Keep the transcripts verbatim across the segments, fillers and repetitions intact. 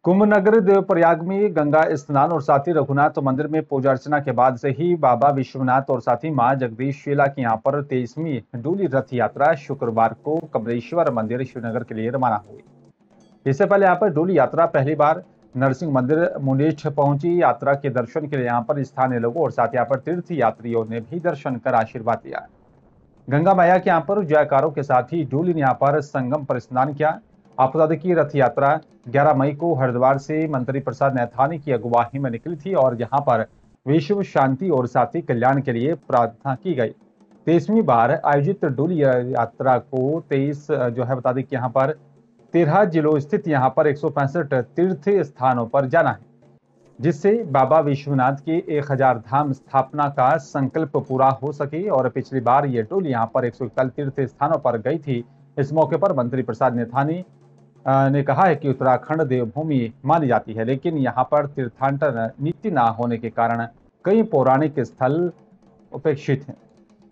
कुंभ नगरी देवप्रयाग में गंगा स्नान और साथ ही रघुनाथ मंदिर में पूजा अर्चना के बाद से ही बाबा विश्वनाथ और साथ ही मां जगदीशशीला की यहां पर तेईसवीं डोली रथ यात्रा शुक्रवार को कमलेश्वर मंदिर श्रीनगर के लिए रवाना हुई। इससे पहले यहां पर डोली यात्रा पहली बार नरसिंह मंदिर मुंडेठ पहुंची। यात्रा के दर्शन के लिए यहां पर स्थानीय लोगों और साथ यहाँ पर तीर्थ यात्रियों ने भी दर्शन कर आशीर्वाद लिया। गंगा मैया के यहाँ पर जयकारों के साथ ही डोली ने यहाँ पर संगम पर स्नान किया। आपको बता दें कि रथ यात्रा ग्यारह मई को हरिद्वार से मंत्री प्रसाद नैथानी की अगुवाई में निकली थी और यहाँ पर विश्व शांति और साथी कल्याण के लिए प्रार्थना की गई। तेईसवीं बार आयोजित डोली यात्रा को तेईस जो है बता दें कि यहाँ पर तेरह जिलों स्थित यहाँ पर एक सौ पैंसठ तीर्थ स्थानों पर जाना है, जिससे बाबा विश्वनाथ के एक हजार धाम स्थापना का संकल्प पूरा हो सके। और पिछली बार ये डोली यहाँ पर एक सौ इकतालीस तीर्थ स्थानों पर गई थी। इस मौके पर मंत्री प्रसाद नैथानी ने कहा है कि उत्तराखंड देवभूमि मानी जाती है, लेकिन यहाँ पर तीर्थाटन नीति न होने के कारण कई पौराणिक स्थल उपेक्षित हैं।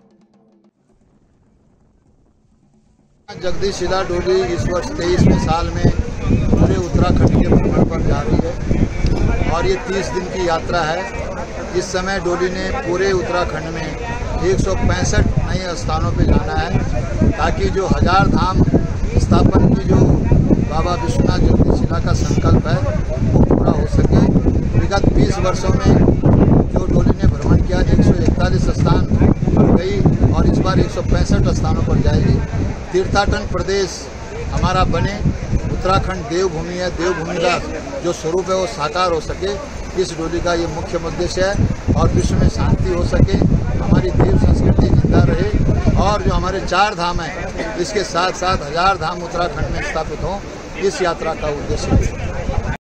जगदीशशीला डोली इस वर्ष तेईसवें साल में पूरे उत्तराखंड के भ्रमण पर जा रही है और ये तीस दिन की यात्रा है। इस समय डोली ने पूरे उत्तराखंड में एक सौ पैंसठ नए स्थानों पे जाना है, ताकि जो हजार धाम स्थापन की जो बाबा विश्वनाथ जगदीशशीला का संकल्प है वो पूरा हो सके। विगत बीस वर्षों में जो डोली ने भ्रमण किया एक सौ इकतालीस स्थान गई और इस बार एक सौ पैंसठ स्थानों पर जाएगी। तीर्थाटन प्रदेश हमारा बने, उत्तराखंड देवभूमि है, देवभूमि का जो स्वरूप है वो साकार हो सके, इस डोली का ये मुख्य उद्देश्य है और विश्व में शांति हो सके, हमारी देव संस्कृति जिंदा रहे और जो हमारे चार धाम हैं इसके साथ साथ हजार धाम उत्तराखंड में स्थापित हों, इस यात्रा का उद्देश्य है।